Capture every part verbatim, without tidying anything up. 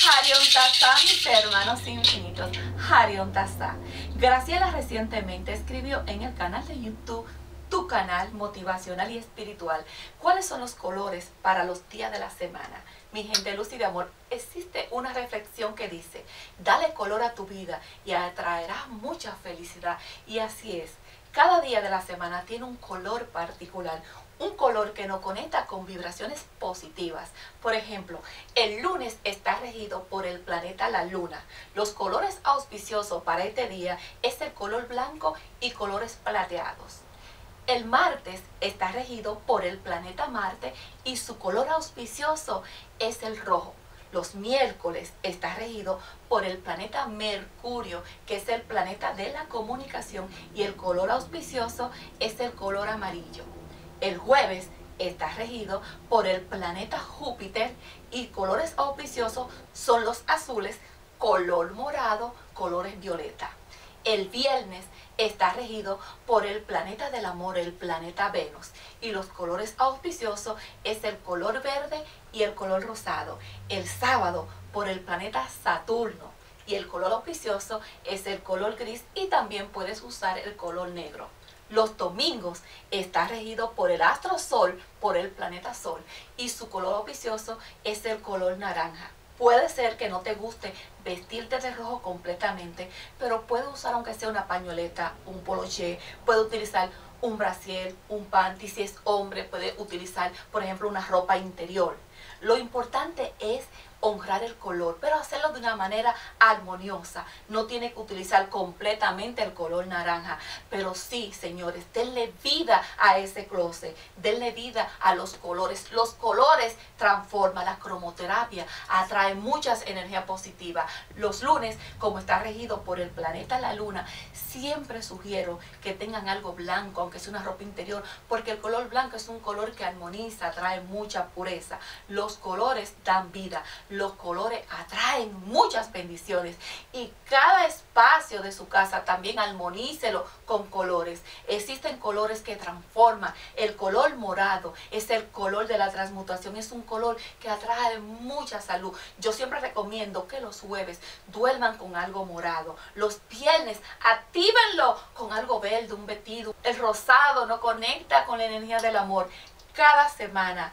Harion Tassá, mis hermanos infinitos. Harion Tassá. Graciela recientemente escribió en el canal de YouTube, tu canal motivacional y espiritual, cuáles son los colores para los días de la semana. Mi gente luz y de amor, existe una reflexión que dice, dale color a tu vida y atraerás mucha felicidad. Y así es, cada día de la semana tiene un color particular, un color que nos conecta con vibraciones positivas. Por ejemplo, el lunes está regido por el planeta la luna. Los colores auspiciosos para este día es el color blanco y colores plateados. El martes está regido por el planeta Marte y su color auspicioso es el rojo. Los miércoles está regido por el planeta Mercurio, que es el planeta de la comunicación, y el color auspicioso es el color amarillo. El jueves está regido por el planeta Júpiter y colores auspiciosos son los azules, color morado, colores violeta. El viernes está regido por el planeta del amor, el planeta Venus, y los colores auspiciosos es el color verde y el color rosado. El sábado por el planeta Saturno y el color auspicioso es el color gris, y también puedes usar el color negro. Los domingos está regido por el astro Sol, por el planeta Sol, y su color auspicioso es el color naranja. Puede ser que no te guste vestirte de rojo completamente, pero puedes usar aunque sea una pañoleta, un poloché, puede utilizar un brasier, un panty. Si es hombre, puede utilizar, por ejemplo, una ropa interior. Lo importante es honrar el color, pero hacerlo de una manera armoniosa. No tiene que utilizar completamente el color naranja, pero sí, señores, denle vida a ese closet, denle vida a los colores. Los colores transforman, la cromoterapia atrae muchas energías positivas. Los lunes, como está regido por el planeta la luna, siempre sugiero que tengan algo blanco, aunque sea una ropa interior, porque el color blanco es un color que armoniza, trae mucha pureza. Los colores dan vida. Los colores atraen muchas bendiciones, y cada espacio de su casa también armonícelo con colores. Existen colores que transforman. El color morado es el color de la transmutación, es un color que atrae mucha salud. Yo siempre recomiendo que los jueves duerman con algo morado, los viernes actívenlo con algo verde, un vestido. El rosado no conecta con la energía del amor. Cada semana,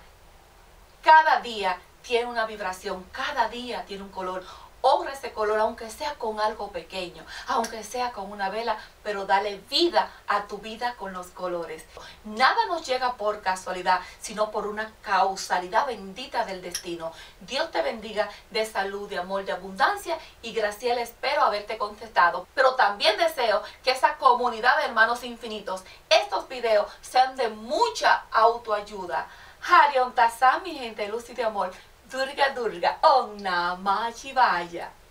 cada día tiene una vibración, cada día tiene un color. Honra ese color, aunque sea con algo pequeño, aunque sea con una vela, pero dale vida a tu vida con los colores. Nada nos llega por casualidad, sino por una causalidad bendita del destino. Dios te bendiga de salud, de amor, de abundancia, y Graciela, espero haberte contestado. Pero también deseo que esa comunidad de hermanos infinitos, estos videos sean de mucha autoayuda. Harion Tassá, mi gente luz y de amor. Durga Durga, Om Namah Shivaya.